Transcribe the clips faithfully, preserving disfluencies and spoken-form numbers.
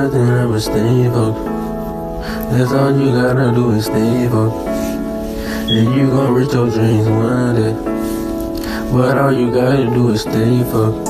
nothing but stay focused. That's all you gotta do is stay focused. And you gon' reach your dreams one day. But all you gotta do is stay focused.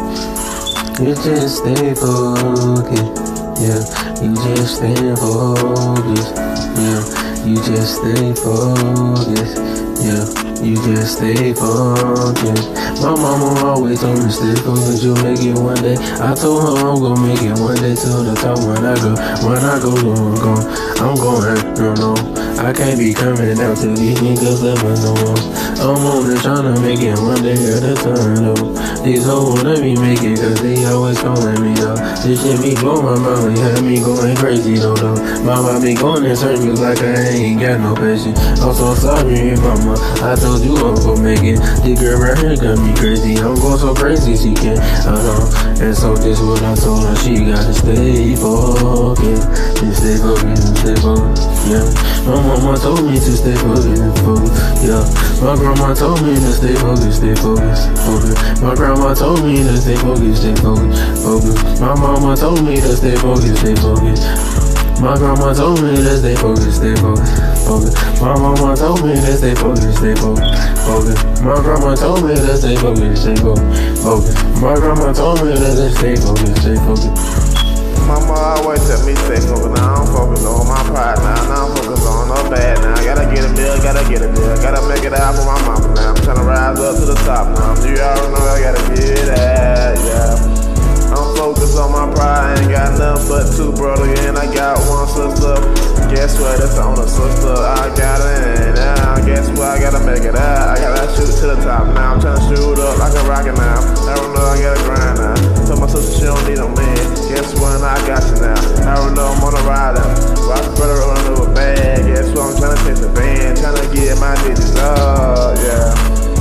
You just stay focused. Yeah, you just stay focused. Yeah, you just stay focused. Yeah, you just stay focused. My mama always told me stay focused, you'll make it one day. I told her I'm gon' make it one day to the top. When I go, when I go, I'm gon', I'm gon' hurt, you know. I can't be coming down to these niggas living no more. I'm only tryna make it one day at a time, though. These hoes wanna be make it cause they always calling me, though. This shit be blowing my mind, had me going crazy, though, though. Mama be going in circles like I ain't got no patience. I'm so sorry, mama, I told you I'm gon' make it. This girl right here got me crazy, I'm going so crazy she can't, uh-huh. And so this what I told her, she gotta stay focused. And stay focused, and stay focused, yeah. My mama told me to stay focused and focused, yeah. My grandma told me to stay focused, stay focused, focused. My grandma told me to stay focused, stay focused, focused. My mama told me to stay focused, stay focused. My grandma told me to stay focused, stay focused, focused. My mama told me to stay focused, stay focused, focused. My grandma told me to stay focused, stay focused, focused. My grandma told me to stay focused, stay focused. Mama always tell me stay focused. Now I'm focused on my pride now. Now I'm focused on no bad now. Gotta get a deal, gotta get a deal. Gotta make it out for my mama now. I'm tryna rise up to the top now. You already know I gotta get that, yeah. I'm focused on my pride. Ain't got nothing but two brothers and I got one sister. Guess what? That's on the sister. I got it in now. Guess what? I gotta make it out. I gotta shoot it to the top now. I'm tryna shoot up like a rocket now. I don't know I gotta grind now. Tell my sister she don't need no man. Guess what? I got you now. I don't know I'm on a rider. Watch brother run over a bag. Guess what? I'm tryna chase the van. Tryna get my digits up, yeah.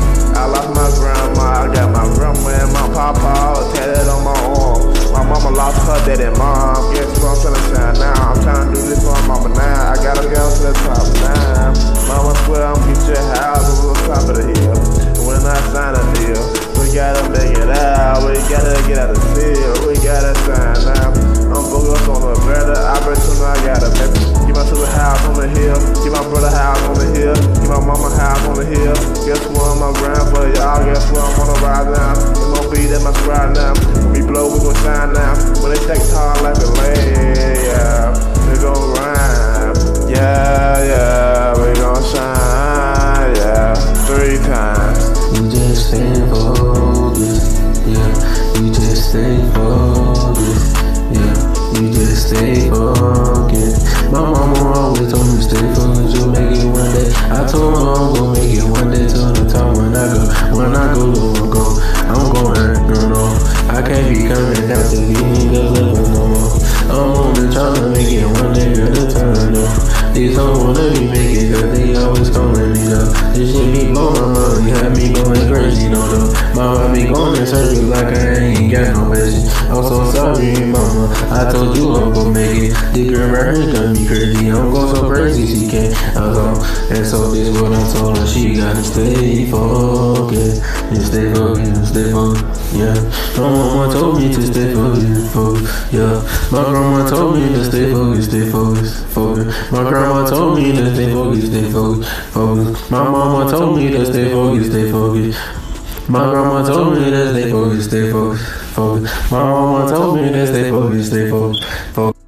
I lost my grandma. I got my grandma and my papa all tatted on my arm. My mama lost her daddy and mom. Guess what? I'm tryna shine now. I'm tryna do this for my mama now. I gotta go to the top now. Mama swear I'm gonna get your house over the top of the hill. When I sign a deal, we gotta make it out. We gotta get out of the field. We gotta sign now. I'm focused on the better. I bet you know I gotta make it. Get my sister house on the hill. Get my brother house on the hill. Get my mama house on the hill. Guess what? I'm my grandpa, y'all. Guess what? I'm on the ride now. It's gonna be that my squad now. When we blow, we gon' shine now. When they take time like a lay, yeah. We gon' rhyme. Yeah, yeah. We gon' shine, yeah. Three times. You just stay focused, yeah. You just stay focused, yeah. You just stay focused. My mama always told me stay focused, you'll make it one day. I told her I'm gon' make it one day to the top. When I go, when I go, I'm gon', I'm gon' hurt, no, no. I can't be coming down to these niggas living no more. I'm only tryna make it one day at a time, though. These hoes wanna be make it cause they always calling me, though. This shit be blowing my mind, had me going crazy, no, though. Mama be going in circles like I ain't got no patience. I'm so sorry, mama, I told you I'm gon' make it. This girl right here got me crazy, I'm going so crazy she can't, uh-huh. And so this what I told her, she gotta stay focused. And stay focused, and stay focused, yeah. My mama told me to stay focused, focused, yeah. My grandma told me to stay focused, stay focused, focused. My grandma told me to stay focused, stay focused, focused. My mama told me to stay focused, stay focused. My grandma told me to stay focused, stay focused, focused. My mama told me to stay focused, stay focused, focused.